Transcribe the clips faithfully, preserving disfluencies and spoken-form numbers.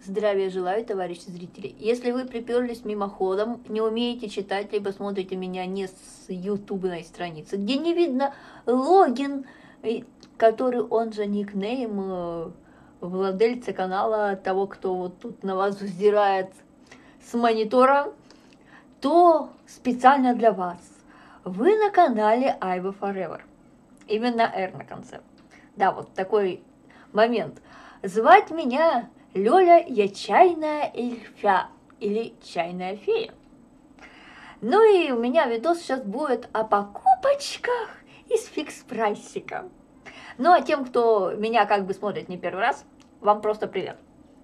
Здравия желаю, товарищи зрители. Если вы приперлись мимоходом, не умеете читать, либо смотрите меня не с ютубной страницы, где не видно логин, который он же никнейм владельца канала, того, кто вот тут на вас взирает с монитора, то специально для вас. Вы на канале Айва Forever. Именно R на конце. Да, вот такой момент. Звать меня Лёля, я чайная эльфя или чайная фея. Ну и у меня видос сейчас будет о покупочках из фикс-прайсика. Ну а тем, кто меня как бы смотрит не первый раз, вам просто привет.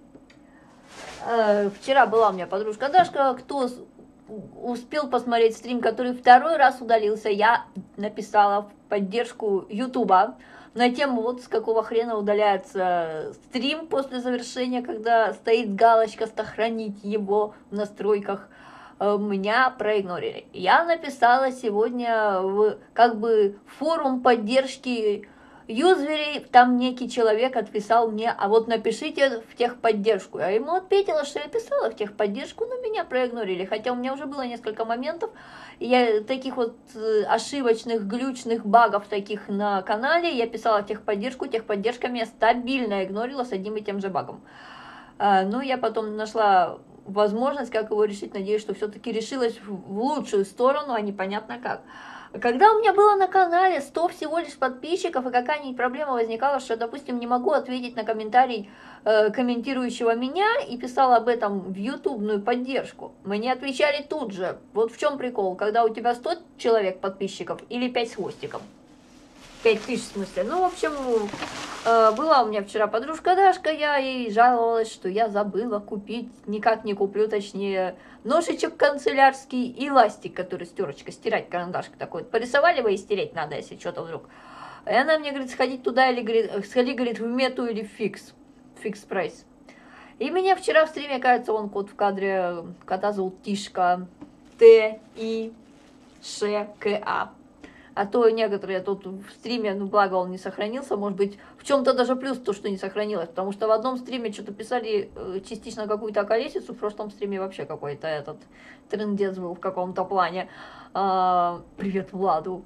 Вчера была у меня подружка Дашка, кто успел посмотреть стрим, который второй раз удалился, я написала в поддержку Ютуба на тему, вот с какого хрена удаляется стрим после завершения, когда стоит галочка «Сохранить его в настройках». Меня проигнорили. Я написала сегодня в как бы форум поддержки юзерей, там некий человек отписал мне, а вот напишите в техподдержку. Я ему ответила, что я писала в техподдержку, но меня проигнорили. Хотя у меня уже было несколько моментов, я таких вот ошибочных, глючных багов таких на канале. Я писала в техподдержку, техподдержка меня стабильно игнорила с одним и тем же багом. Ну, я потом нашла возможность, как его решить. Надеюсь, что все-таки решилась в лучшую сторону, а непонятно как. Когда у меня было на канале сто всего лишь подписчиков, и какая-нибудь проблема возникала, что, допустим, не могу ответить на комментарий э, комментирующего меня, и писала об этом в ютубную поддержку, мне отвечали тут же. Вот в чем прикол, когда у тебя сто человек подписчиков или пять с хвостиком. пять тысяч в смысле. Ну, в общем, э, была у меня вчера подружка Дашка, я ей жаловалась, что я забыла купить, никак не куплю, точнее, ножичек канцелярский и ластик, который стерочка, стирать карандашка такой. Порисовали вы и стереть надо, если что-то вдруг. И она мне говорит, сходить туда или, говорит, сходи, говорит, в мету или в фикс, фикс прайс. И меня вчера в стриме, кажется, он кот в кадре, кота зовут Тишка, Т И Ш К А. А то некоторые тут в стриме, ну благо он не сохранился, может быть, в чем-то даже плюс то, что не сохранилось, потому что в одном стриме что-то писали частично какую-то колесицу, в прошлом стриме вообще какой-то этот трындец был в каком-то плане. А, привет Владу.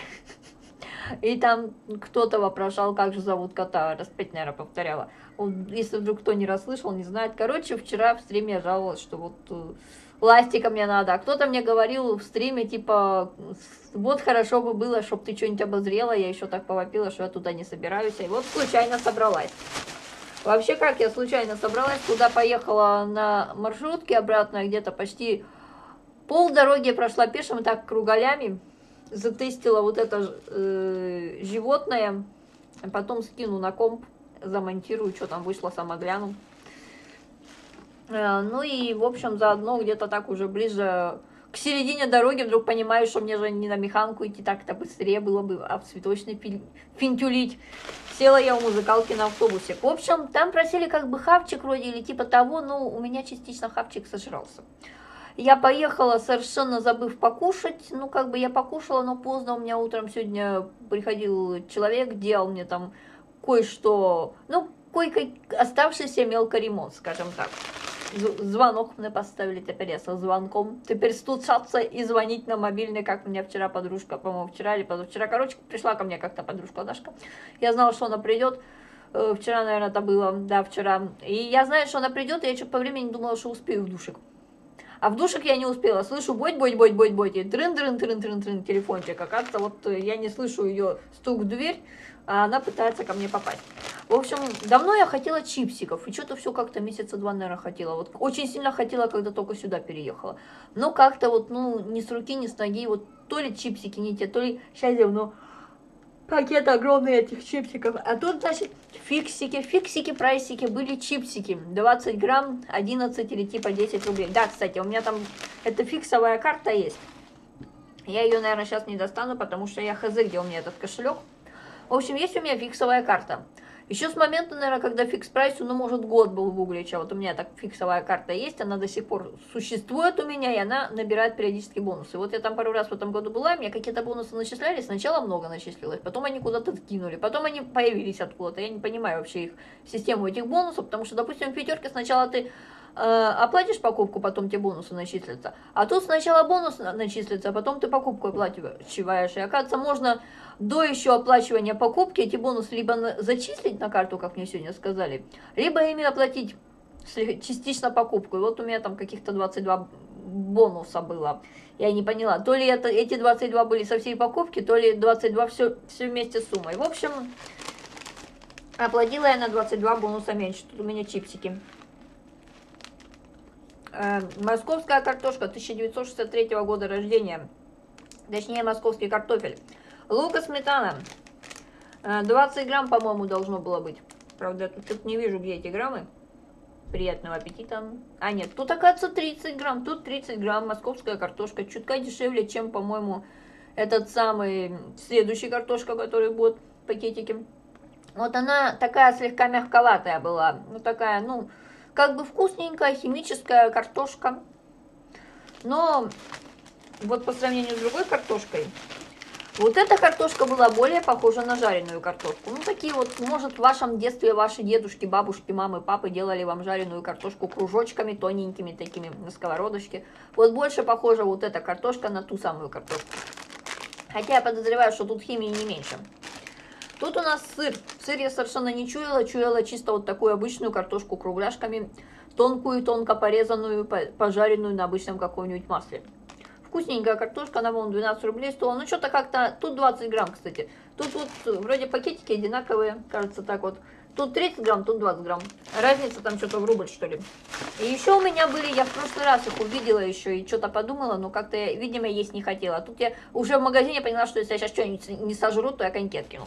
И там кто-то вопрошал, как же зовут кота, раз пять, наверное, повторяла. Вот, если вдруг кто не расслышал, не знает. Короче, вчера в стриме я жаловалась, что вот ластика мне надо. А кто-то мне говорил в стриме, типа, вот хорошо бы было, чтобы ты что-нибудь обозрела. Я еще так повопила, что я туда не собираюсь. И вот случайно собралась. Вообще, как я случайно собралась, туда поехала на маршрутке обратно, где-то почти пол дороги прошла пешим, так кругалями. Затестила вот это э, животное, а потом скину на комп, замонтирую, что там вышло, сама гляну. Э, ну и, в общем, заодно где-то так уже ближе к середине дороги вдруг понимаю, что мне же не на механку идти, так-то быстрее было бы, а в цветочный финтюлить. Села я у музыкалки на автобусе. В общем, там просили как бы хавчик вроде или типа того, но у меня частично хавчик сожрался. Я поехала, совершенно забыв покушать. Ну, как бы я покушала, но поздно. У меня утром сегодня приходил человек, делал мне там кое-что, ну, кое-какой оставшийся мелкоремонт, скажем так. Звонок мне поставили, теперь я со звонком. Теперь стучаться и звонить на мобильный, как у меня вчера подружка, по-моему, вчера или позавчера. Короче, пришла ко мне как-то подружка Дашка. Я знала, что она придет. Вчера, наверное, это было, да, вчера. И я знаю, что она придет, и я что-то по времени думала, что успею в душик. А в душик я не успела. Слышу бодь-бодь-бодь-бодь-бодь. И трын-трын-трын-трын-трын телефончик. Оказывается, вот я не слышу ее стук в дверь, а она пытается ко мне попасть. В общем, давно я хотела чипсиков. И что-то все как-то месяца два, наверное, хотела. Вот очень сильно хотела, когда только сюда переехала. Но как-то вот, ну, ни с руки, ни с ноги. Вот то ли чипсики не те, то ли... Сейчас я, ну... Пакет огромный этих чипсиков. А тут, значит, фиксики, фиксики, прайсики, были чипсики. двадцать грамм, одиннадцать или типа десять рублей. Да, кстати, у меня там эта фиксовая карта есть. Я ее, наверное, сейчас не достану, потому что я хз, где у меня этот кошелек. В общем, есть у меня фиксовая карта. Еще с момента, наверное, когда фикс прайсу, ну, может, год был в Углича. Вот у меня так фиксовая карта есть, она до сих пор существует у меня, и она набирает периодически бонусы. Вот я там пару раз в этом году была, мне какие-то бонусы начислялись, сначала много начислилось, потом они куда-то скинули, потом они появились откуда-то. Я не понимаю вообще их систему этих бонусов, потому что, допустим, в пятерке сначала ты оплатишь покупку, потом тебе бонусы начислятся. А тут сначала бонус начислится, а потом ты покупку оплачиваешь. И оказывается, можно до еще оплачивания покупки эти бонусы либо зачислить на карту, как мне сегодня сказали, либо ими оплатить частично покупку. И вот у меня там каких-то двадцать два бонуса было. Я не поняла, то ли это, эти двадцать два были со всей покупки, то ли двадцать два все, все вместе с суммой. В общем, оплатила я на двадцать два бонуса меньше. Тут у меня чипсики. Московская картошка тысяча девятьсот шестьдесят третьего года рождения, точнее московский картофель. Лук и сметана, двадцать грамм, по-моему, должно было быть. Правда, тут, тут не вижу, где эти граммы. Приятного аппетита. А нет, тут оказывается тридцать грамм, тут тридцать грамм московская картошка, чутка дешевле, чем, по-моему, этот самый следующий картошка, который будет в пакетике. Вот она такая слегка мягковатая была, ну такая, ну... Как бы вкусненькая, химическая картошка. Но вот по сравнению с другой картошкой, вот эта картошка была более похожа на жареную картошку. Ну, такие вот, может, в вашем детстве ваши дедушки, бабушки, мамы, папы делали вам жареную картошку кружочками, тоненькими такими, на сковородочке. Вот больше похожа вот эта картошка на ту самую картошку. Хотя я подозреваю, что тут химии не меньше. Тут у нас сыр. Сыр я совершенно не чуяла, чуяла чисто вот такую обычную картошку кругляшками, тонкую, тонко порезанную, пожаренную на обычном каком-нибудь масле. Вкусненькая картошка, она, по-моему, двенадцать рублей стоила. Ну, что-то как-то... Тут двадцать грамм, кстати. Тут вот вроде пакетики одинаковые, кажется, так вот. Тут тридцать грамм, тут двадцать грамм. Разница там что-то в рубль, что ли. И еще у меня были, я в прошлый раз их увидела еще и что-то подумала, но как-то я, видимо, есть не хотела. А тут я уже в магазине поняла, что если я сейчас что-нибудь не сожру, то я коньки откину.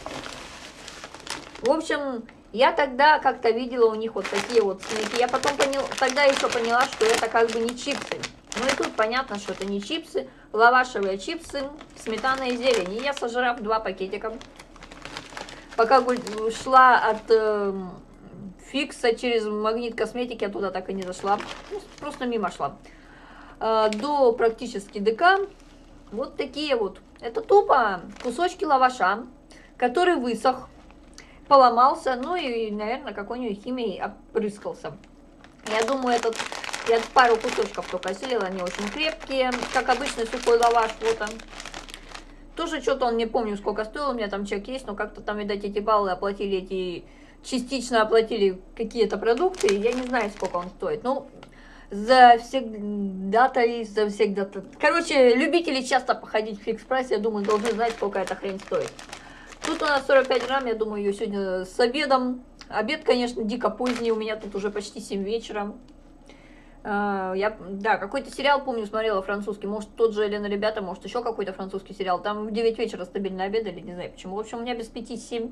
В общем, я тогда как-то видела у них вот такие вот снеки. Я потом поняла, тогда еще поняла, что это как бы не чипсы. Ну и тут понятно, что это не чипсы, лавашевые чипсы, сметана и зелень. И я, сожрав два пакетика, пока шла от э, фикса через магнит косметики, я туда так и не зашла, ну, просто мимо шла, э, до практически ДК, вот такие вот. Это тупо кусочки лаваша, который высох, поломался, ну и, наверное, какой-нибудь химией опрыскался. Я думаю, этот, я пару кусочков только осилила, они очень крепкие, как обычный сухой лаваш, вот он. Тоже что-то он, не помню, сколько стоил, у меня там чек есть, но как-то там, видать, эти баллы оплатили, эти частично оплатили какие-то продукты, я не знаю, сколько он стоит. Ну, за всегда-то и за всегда-то. Короче, любители часто походить в фикс-прайс, я думаю, должны знать, сколько эта хрень стоит. Тут у нас сорок пять грамм, я думаю, ее сегодня с обедом. Обед, конечно, дико поздний, у меня тут уже почти семь вечера. Я, да, какой-то сериал, помню, смотрела французский, может, тот же Елена Ребята, может, еще какой-то французский сериал. Там в девять вечера стабильно обедали, не знаю почему. В общем, у меня без пяти-семь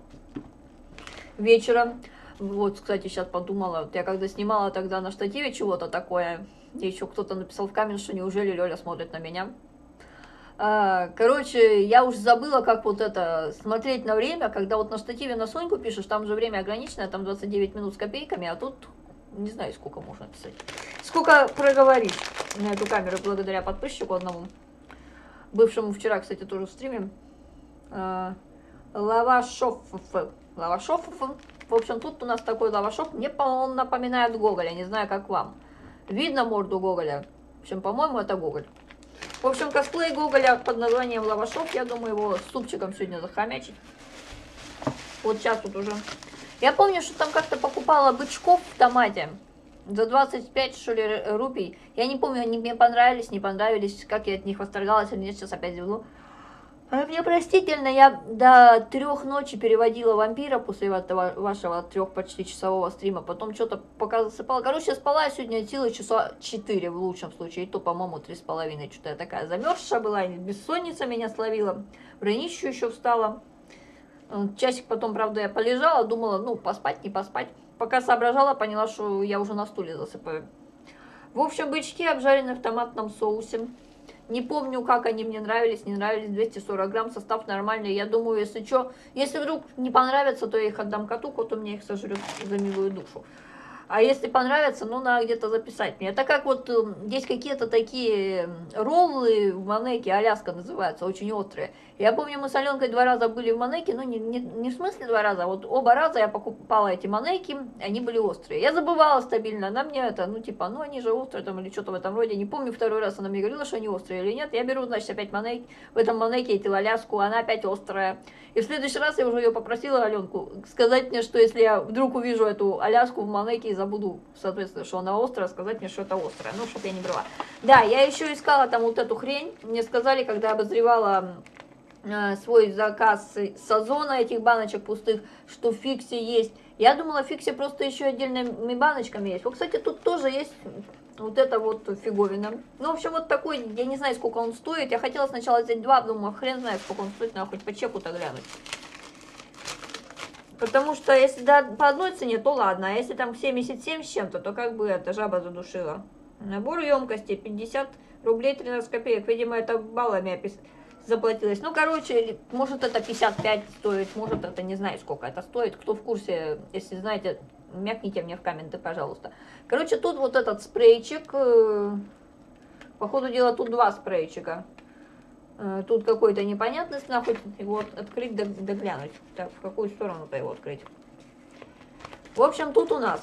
вечера. Вот, кстати, сейчас подумала, вот я когда снимала тогда на штативе чего-то такое, и еще кто-то написал в коммент, что неужели Лёля смотрит на меня. Короче, я уж забыла, как вот это смотреть на время, когда вот на штативе на Соньку пишешь, там же время ограниченное, там двадцать девять минут с копейками, а тут не знаю, сколько можно писать. Сколько проговоришь на эту камеру, благодаря подписчику одному, бывшему вчера, кстати, тоже в стриме. Лавашов. Лавашов. В общем, тут у нас такой лавашов, мне, он напоминает Гоголя, не знаю, как вам. Видно морду Гоголя? В общем, по-моему, это Гоголь. В общем, косплей Гоголя под названием Лавашов, я думаю, его с супчиком сегодня захомячить. Вот сейчас тут уже. Я помню, что там как-то покупала бычков в томате за двадцать пять, что ли, рупий. Я не помню, они мне понравились, не понравились, как я от них восторгалась, или нет, сейчас опять забыл. А мне простительно, я до трех ночи переводила вампира после этого вашего трех почти часового стрима, потом что-то пока засыпала. Короче, спала сегодня силы часа четыре в лучшем случае, и то, по-моему, три с половиной. Что-то я такая замерзшая была, бессонница меня словила, в рынищу еще встала. Часик потом, правда, я полежала, думала, ну, поспать, не поспать. Пока соображала, поняла, что я уже на стуле засыпаю. В общем, бычки обжарены в томатном соусе. Не помню, как они мне нравились, не нравились. двести сорок грамм, состав нормальный. Я думаю, если что, если вдруг не понравится, то я их отдам коту, кот у меня их сожрет за милую душу. А если понравится, ну, надо где-то записать мне. Это как вот есть какие-то такие роллы в Манеке, Аляска называются, очень острые. Я помню, мы с Аленкой два раза были в Манеке, ну, не, не, не в смысле два раза, а вот оба раза я покупала эти Манеки, они были острые. Я забывала стабильно, она мне это, ну, типа, ну, они же острые там или что-то в этом роде. Не помню, второй раз она мне говорила, что они острые или нет. Я беру, значит, опять Манеки, в этом Манеке эти Аляску, она опять острая. И в следующий раз я уже ее попросила, Аленку, сказать мне, что если я вдруг увижу эту Аляску в Манеке и забуду, соответственно, что она острая, сказать мне, что это острая, ну, чтобы я не брала. Да, я еще искала там вот эту хрень, мне сказали, когда я обозревала э, свой заказ с Озона, этих баночек пустых, что в Фиксе есть. Я думала, в Фиксе просто еще отдельными баночками есть. Вот, кстати, тут тоже есть вот это вот фиговина. Ну, в общем, вот такой, я не знаю, сколько он стоит. Я хотела сначала взять два, думаю, хрен знает, сколько он стоит, надо хоть по чеку-то глянуть. Потому что если да, по одной цене, то ладно, а если там семьдесят семь с чем-то, то как бы это жаба задушила. Набор емкости пятьдесят рублей тринадцать копеек. Видимо, это баллами опис... заплатилось. Ну, короче, может это пятьдесят пять стоит, может это не знаю, сколько это стоит. Кто в курсе, если знаете, мякните мне в комменты, пожалуйста. Короче, тут вот этот спрейчик. По ходу дела, тут два спрейчика. Тут какой-то непонятный, нахуй его открыть да, да глянуть. Так, в какую сторону-то его открыть? В общем, тут у нас...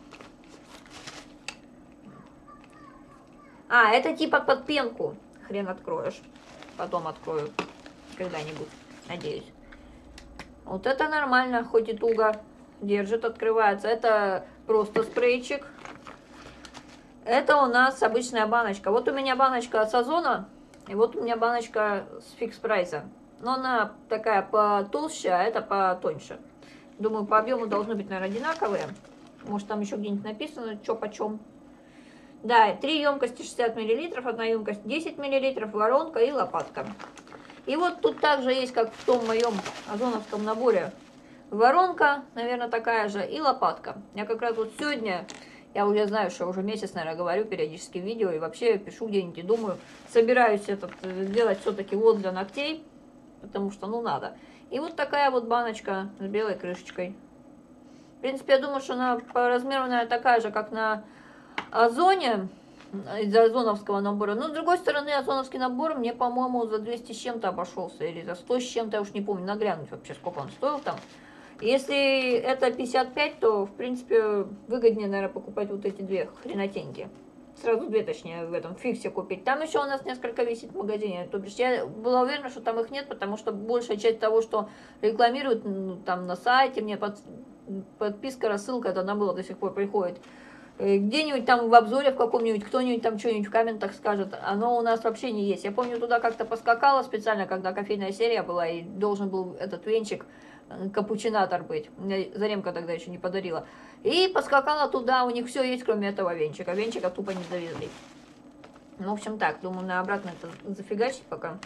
А, это типа под пенку. Хрен откроешь. Потом открою. Когда-нибудь, надеюсь. Вот это нормально, хоть и туго держит, открывается. Это просто спрейчик. Это у нас обычная баночка. Вот у меня баночка от Озона. И вот у меня баночка с фикс прайса. Но она такая потолще, а это потоньше. Думаю, по объему должны быть, наверное, одинаковые. Может, там еще где-нибудь написано, что почем. Да, три емкости шестьдесят миллилитров, одна емкость десять миллилитров, воронка и лопатка. И вот тут также есть, как в том моем озоновском наборе, воронка, наверное, такая же, и лопатка. Я как раз вот сегодня... Я уже знаю, что уже месяц, наверное, говорю периодически в видео и вообще пишу где-нибудь и думаю, собираюсь этот сделать все-таки вот для ногтей, потому что, ну, надо. И вот такая вот баночка с белой крышечкой. В принципе, я думаю, что она по размеру, наверное, такая же, как на Озоне, из озоновского набора. Но, с другой стороны, озоновский набор мне, по-моему, за двести с чем-то обошелся, или за сто с чем-то, я уж не помню, наглянуть вообще, сколько он стоил там. Если это пятьдесят пять, то, в принципе, выгоднее, наверное, покупать вот эти две хренотеньки. Сразу две, точнее, в этом Фиксе купить. Там еще у нас несколько висит в магазине. То бишь, я была уверена, что там их нет, потому что большая часть того, что рекламируют, ну, там на сайте, мне под, подписка, рассылка, это она была до сих пор приходит. Где-нибудь там в обзоре в каком-нибудь, кто-нибудь там что-нибудь в комментах скажет, оно у нас вообще не есть. Я помню, туда как-то поскакала специально, когда кофейная серия была, и должен был этот венчик, капучинатор быть. Мне Заремка тогда еще не подарила. И поскакала туда, у них все есть, кроме этого венчика. Венчика тупо не завезли. Ну, в общем, так, думаю, на обратно это зафигачить пока.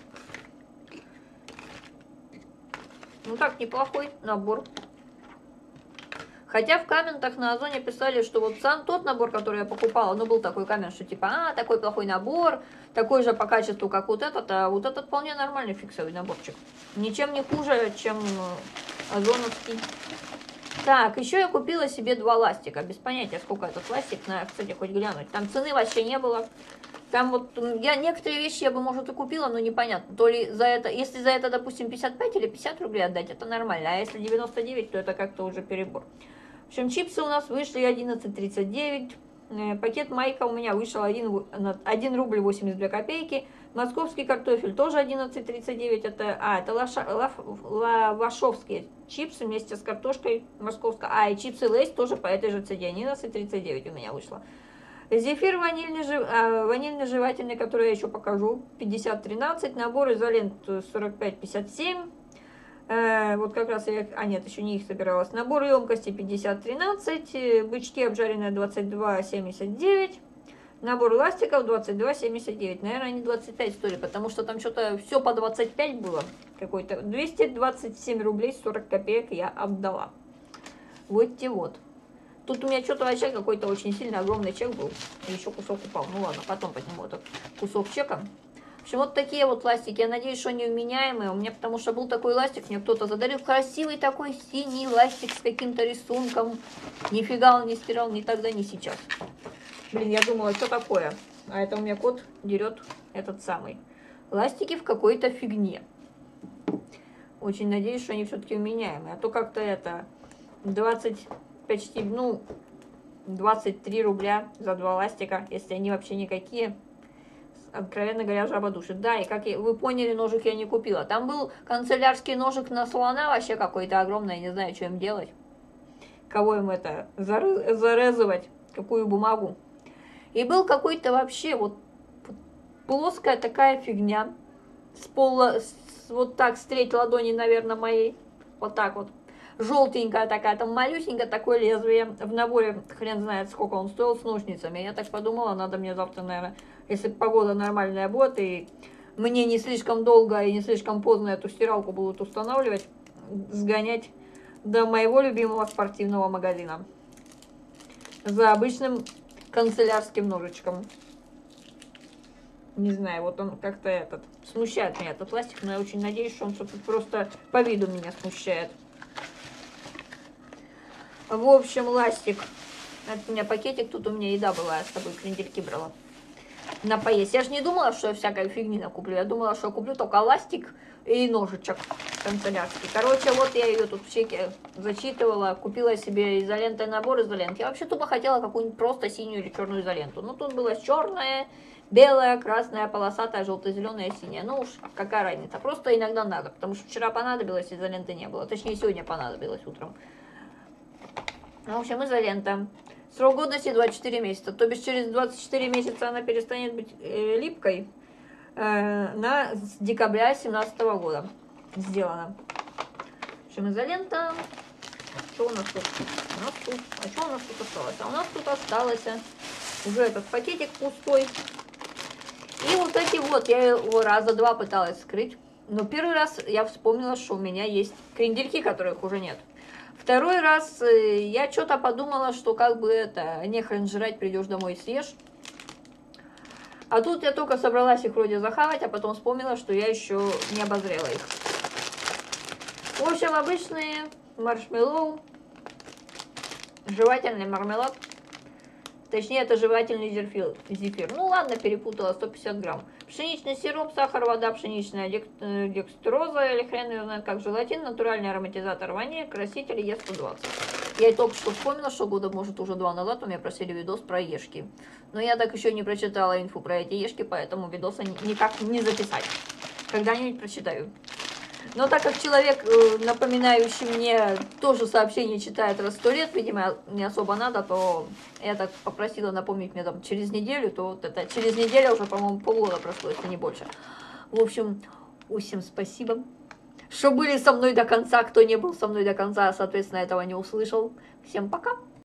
Ну, так, неплохой набор. Хотя в комментах на Озоне писали, что вот сам тот набор, который я покупала, ну, был такой коммент, что типа, а, такой плохой набор, такой же по качеству, как вот этот, а вот этот вполне нормальный фиксовый наборчик. Ничем не хуже, чем озоновский. Так, еще я купила себе два ластика, без понятия, сколько этот ластик, надо, кстати, хоть глянуть. Там цены вообще не было. Там вот, я некоторые вещи я бы, может, и купила, но непонятно. То ли за это, если за это, допустим, пятьдесят пять или пятьдесят рублей отдать, это нормально. А если девяносто девять, то это как-то уже перебор. В общем, чипсы у нас вышли одиннадцать тридцать девять. Пакет майка у меня вышел один рубль восемьдесят две копейки. Московский картофель тоже одиннадцать тридцать девять. Это, а, это лаша, лав, лавашовские чипсы вместе с картошкой московской. А, и чипсы Лейс тоже по этой же цене. одиннадцать тридцать девять у меня вышло. Зефир ванильный, а, ванильный жевательный, который я еще покажу, пятьдесят тринадцать. Набор изолент сорок пять пятьдесят семь. Э, вот как раз я... А, нет, еще не их собиралась. Набор емкости пятьдесят тринадцать. Бычки обжаренные двадцать два семьдесят девять. Набор ластиков двадцать два семьдесят девять. Наверное, они двадцать пять стоили, потому что там что-то все по двадцать пять было. Какой-то двести двадцать семь рублей сорок копеек я отдала. Вот те вот. Тут у меня что-то вообще какой-то очень сильно огромный чек был. И еще кусок упал. Ну ладно, потом подниму этот кусок чека. В общем, вот такие вот ластики. Я надеюсь, что они вменяемые. У меня, потому что был такой ластик, мне кто-то задарил. Красивый такой синий ластик с каким-то рисунком. Нифига он не стирал ни тогда, ни сейчас. Блин, я думала, что такое? А это у меня кот дерет этот самый. Ластики в какой-то фигне. Очень надеюсь, что они все-таки вменяемые. А то как-то это двадцать, почти, ну, двадцать три рубля за два ластика, если они вообще никакие. Откровенно говоря, жаба душит. Да, и как я, вы поняли, ножик я не купила. Там был канцелярский ножик на слона, вообще какой-то огромный, я не знаю, что им делать. Кого им это, зарезывать, какую бумагу. И был какой-то вообще вот плоская такая фигня. С пола, с, вот так, с треть ладони, наверное, моей. Вот так вот. Желтенькая такая, там малюсенькое такое лезвие. В наборе хрен знает, сколько он стоил, с ножницами. Я так подумала, надо мне завтра, наверное, если погода нормальная будет, и мне не слишком долго и не слишком поздно эту стиралку будут устанавливать, сгонять до моего любимого спортивного магазина. За обычным канцелярским ножичком. Не знаю, вот он как-то этот смущает меня, этот пластик, но я очень надеюсь, что он что-то просто по виду меня смущает. В общем, ластик. Это у меня пакетик, тут у меня еда была, я с собой крендельки брала. На поесть. Я же не думала, что я всякой фигни накуплю. Я думала, что я куплю только ластик и ножичек канцелярский. Короче, вот я ее тут в чеке зачитывала. Купила себе изолентой набор изоленты. Я вообще тупо хотела какую-нибудь просто синюю или черную изоленту. Ну, тут было черная, белая, красная, полосатая, желто-зеленая, синяя. Ну уж какая разница. Просто иногда надо. Потому что вчера понадобилось, изоленты не было. Точнее, сегодня понадобилось утром. В общем, изолента. Срок годности двадцать четыре месяца. То бишь через двадцать четыре месяца она перестанет быть э, липкой. Э, на с декабря две тысячи семнадцатого года сделана. В общем, изолента. Что у нас тут? У нас тут. А что у нас тут осталось? А у нас тут осталось уже этот пакетик пустой. И вот эти вот, я его раза два пыталась скрыть. Но первый раз я вспомнила, что у меня есть крендельки, которых уже нет. Второй раз я что-то подумала, что как бы это, нехрен жрать, придешь домой и съешь. А тут я только собралась их вроде захавать, а потом вспомнила, что я еще не обозрела их. В общем, обычные маршмеллоу, жевательный мармелад. Точнее, это жевательный зефир. зефир. Ну ладно, перепутала, сто пятьдесят грамм. Пшеничный сироп, сахар, вода, пшеничная декстроза, или хрен ее знает как, желатин, натуральный ароматизатор ванили, краситель Е сто двадцать. Я только что вспомнила, что года, может, уже два назад у меня просили видос про ешки. Но я так еще не прочитала инфу про эти ешки, поэтому видоса никак не записать. Когда-нибудь прочитаю. Но так как человек, напоминающий мне, тоже сообщение читает раз сто лет, видимо, не особо надо, то я так попросила напомнить мне там через неделю, то вот это через неделю уже, по-моему, полгода прошло, если не больше. В общем, всем спасибо, что были со мной до конца. Кто не был со мной до конца, соответственно, этого не услышал. Всем пока!